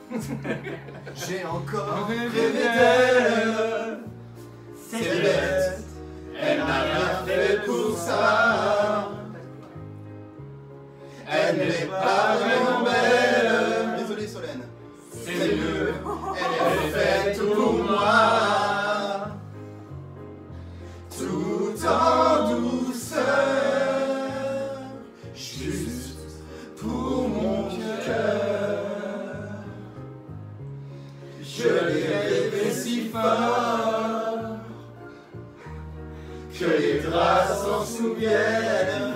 J'ai encore rêvé d'elle. C'est bête, elle n'a rien fait pour ça. Elle n'est pas vraiment belle. Désolé Solène. C'est mieux, elle est faite pour moi. Tout en douceur, juste pour mon cœur. Je l'ai rêvé si fort que les draps s'en souviennent.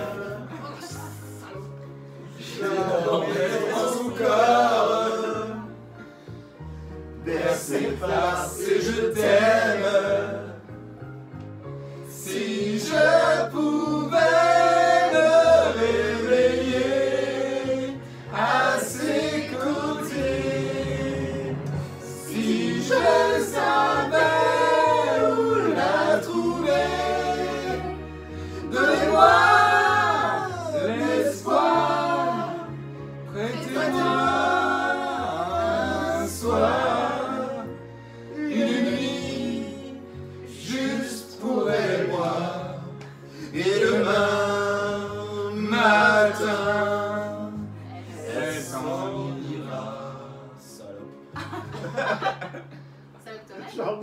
Je l'emmène dans son corps, bercé par ses je t'aime. Si je pouvais me réveiller à ses côtés, si je savais où la trouver, donnez-moi l'espoir, prêtez-moi un soir, une nuit, juste pour elle et moi. Et demain matin, elle s'en ira. Salope. J'avoue.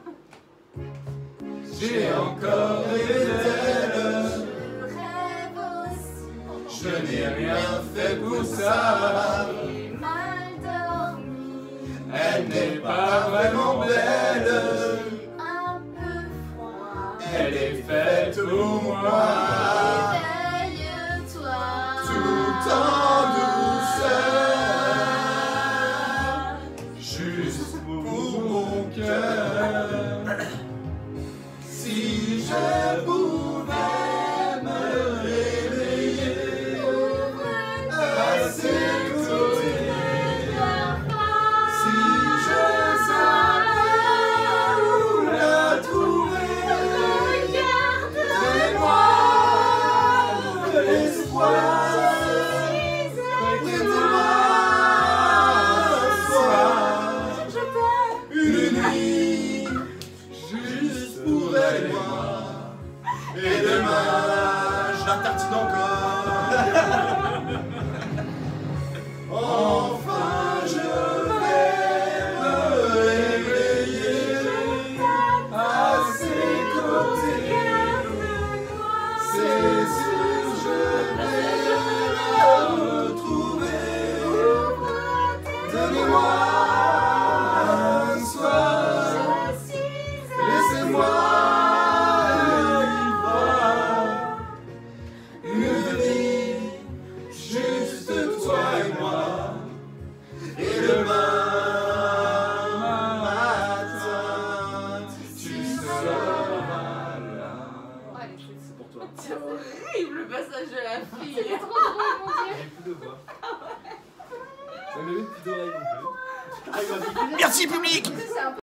J'ai encore rêvé d'elle. Je n'ai rien fait pour ça. Elle n'est pas vraiment belle. Elle est faite pour moi. Réveille-toi. Tout en douceur, juste pour mon cœur. Si je pouvais me réveiller à ses côtés, si je savais où la trouver, donnez-moi l'espoir. Une nuit, juste pour elle et moi. Et demain, je la tartine encore. Enfin, je vais me réveiller à ses côtés. C'est sûr, je vais la retrouver. Donnez-moi un soir, laissez-moi y voir une vie, juste toi et moi. Et demain matin, tu seras là. C'est pour toi. C'est horrible le passage de la fille. C'était trop drôle, mon dieu. J'ai plus de voix. Ça me met plus d'oreilles non plus. Merci public. C'est un peu